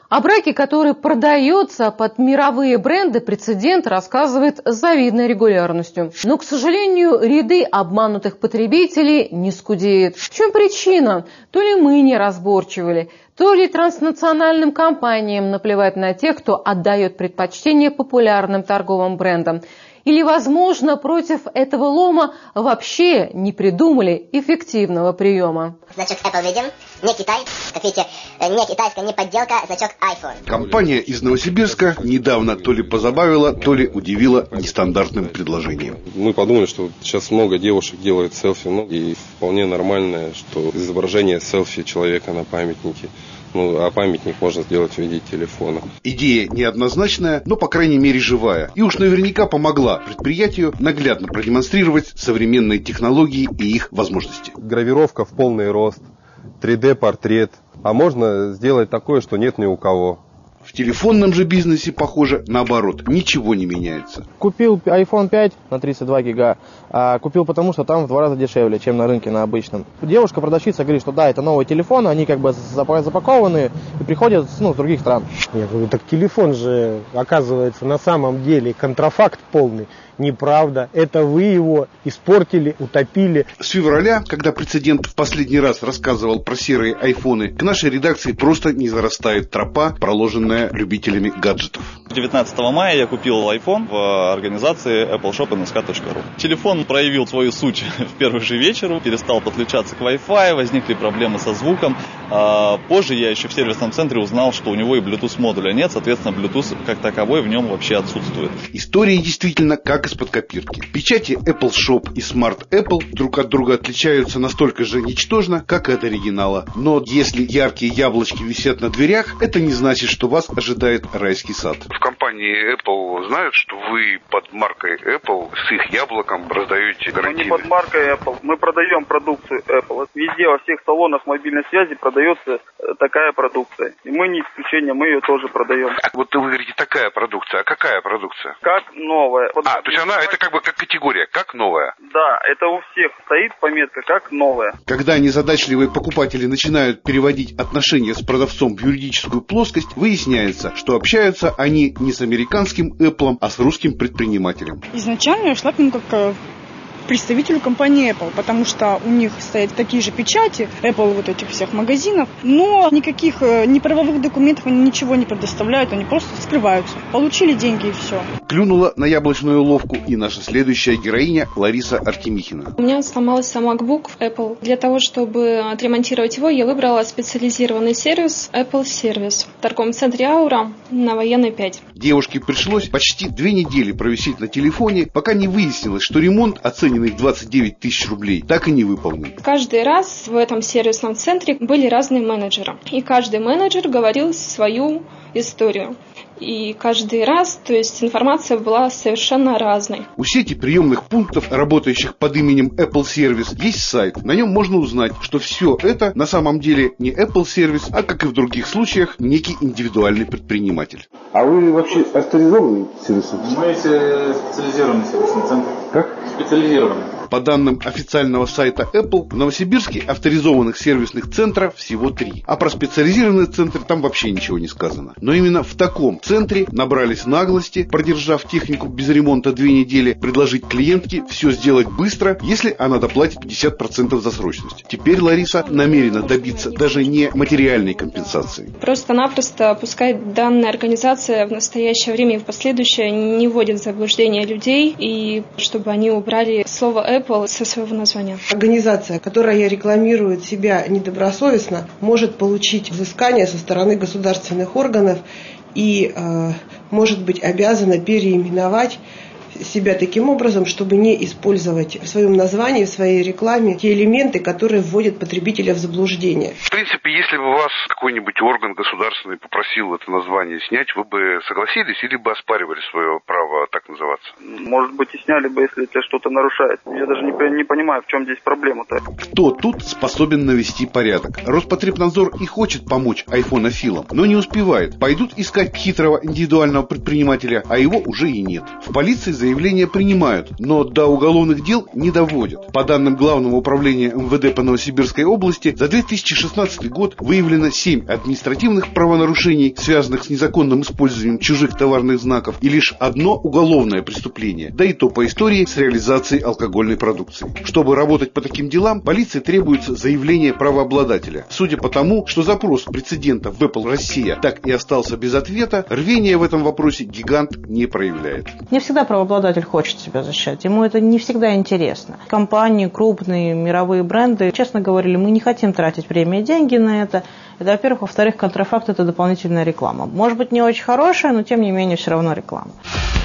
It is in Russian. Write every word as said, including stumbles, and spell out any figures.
О браке, который продается под мировые бренды, прецедент рассказывает с завидной регулярностью. Но, к сожалению, ряды обманутых потребителей не скудеют. В чем причина? То ли мы не разборчивали, то ли транснациональным компаниям наплевать на тех, кто отдает предпочтение популярным торговым брендам. Или, возможно, против этого лома вообще не придумали эффективного приема. Значок Apple видим, не Китай, как видите, не китайская, не подделка, значок iPhone. Компания из Новосибирска недавно то ли позабавила, то ли удивила нестандартным предложением. Мы подумали, что сейчас много девушек делают селфи, ну, и вполне нормально, что изображение селфи человека на памятнике. Ну, а памятник можно сделать в виде телефона. Идея неоднозначная, но, по крайней мере, живая. И уж наверняка помогла предприятию наглядно продемонстрировать современные технологии и их возможности. Гравировка в полный рост, три дэ-портрет. А можно сделать такое, что нет ни у кого. В телефонном же бизнесе, похоже, наоборот, ничего не меняется. Купил айфон пять на тридцать два гига, а купил потому, что там в два раза дешевле, чем на рынке на обычном. Девушка-продавщица говорит, что да, это новый телефон, они как бы запакованы и приходят, ну, с других стран. Я говорю, так телефон же, оказывается, на самом деле контрафакт полный. Неправда, это вы его испортили, утопили. С февраля, когда прецедент в последний раз рассказывал про серые айфоны, к нашей редакции просто не зарастает тропа, проложенная любителями гаджетов. девятнадцатого мая я купил iPhone в организации apple shop эн эс ка точка ру. Телефон проявил свою суть в первый же вечер, перестал подключаться к Wi-Fi, возникли проблемы со звуком. А позже я еще в сервисном центре узнал, что у него и Bluetooth модуля нет, соответственно, Bluetooth как таковой в нем вообще отсутствует. История действительно как из-под копирки. Печати Apple Shop и Smart Apple друг от друга отличаются настолько же ничтожно, как и от оригинала. Но если яркие яблочки висят на дверях, это не значит, что вас ожидает райский сад. В компании Apple знают, что вы под маркой Apple с их яблоком раздаете гарантийные? Мы не под маркой Apple. Мы продаем продукцию Apple. Везде, во всех салонах мобильной связи продается такая продукция. И мы не исключение, мы ее тоже продаем. А вот вы говорите такая продукция. А какая продукция? Как новая. А, то есть она это как бы как категория, как новая? Да, это у всех стоит пометка как новая. Когда незадачливые покупатели начинают переводить отношения с продавцом в юридическую плоскость, выясняется, что общаются они не с американским Apple, а с русским предпринимателем. Изначально я шла к ним как представителю компании Apple, потому что у них стоят такие же печати Apple вот этих всех магазинов, но никаких ни правовых документов они ничего не предоставляют, они просто скрываются. Получили деньги и все. Клюнула на яблочную уловку и наша следующая героиня Лариса Артемихина. У меня сломался MacBook Apple. Для того, чтобы отремонтировать его, я выбрала специализированный сервис Apple Service в торговом центре Аура на Военной пять. Девушке пришлось почти две недели провисеть на телефоне, пока не выяснилось, что ремонт оценен в двадцать девять тысяч рублей, так и не выполнен. Каждый раз в этом сервисном центре были разные менеджеры. И каждый менеджер говорил свою историю. И каждый раз, то есть информация была совершенно разной. У сети приемных пунктов, работающих под именем Apple Service, есть сайт. На нем можно узнать, что все это на самом деле не Apple Service, а, как и в других случаях, некий индивидуальный предприниматель. А вы вообще авторизованный сервисный? Мы специализированный сервисный центр. Как? Специализированный. По данным официального сайта Apple, в Новосибирске авторизованных сервисных центров всего три. А про специализированный центр там вообще ничего не сказано. Но именно в таком центре набрались наглости, продержав технику без ремонта две недели, предложить клиентке все сделать быстро, если она доплатит пятьдесят процентов за срочность. Теперь Лариса намерена добиться даже не материальной компенсации. Просто-напросто пускай данная организация в настоящее время и в последующее не вводит в заблуждение людей, и чтобы они убрали слово Apple со своего названия. Организация, которая рекламирует себя недобросовестно, может получить взыскание со стороны государственных органов и э, может быть обязана переименовать себя таким образом, чтобы не использовать в своем названии, в своей рекламе те элементы, которые вводят потребителя в заблуждение. В принципе, если бы вас какой-нибудь орган государственный попросил это название снять, вы бы согласились или бы оспаривали свое право так называться? Может быть, и сняли бы, если это что-то нарушает. Я даже не, не понимаю, в чем здесь проблема-то. Кто тут способен навести порядок? Роспотребнадзор и хочет помочь айфонофилам, но не успевает. Пойдут искать хитрого индивидуального предпринимателя, а его уже и нет. В полиции заявляют, заявления принимают, но до уголовных дел не доводят. По данным Главного управления эм вэ дэ по Новосибирской области, за две тысячи шестнадцатый год выявлено семь административных правонарушений, связанных с незаконным использованием чужих товарных знаков, и лишь одно уголовное преступление, да и то по истории с реализацией алкогольной продукции. Чтобы работать по таким делам, полиции требуется заявление правообладателя. Судя по тому, что запрос прецедента в Apple Россия так и остался без ответа, рвения в этом вопросе гигант не проявляет. Не всегда правообладатель хочет себя защищать, ему это не всегда интересно. Компании, крупные мировые бренды честно говорили, мы не хотим тратить время и деньги на это. Это, во-первых. Во-вторых, контрафакт – это дополнительная реклама. Может быть, не очень хорошая, но тем не менее все равно реклама.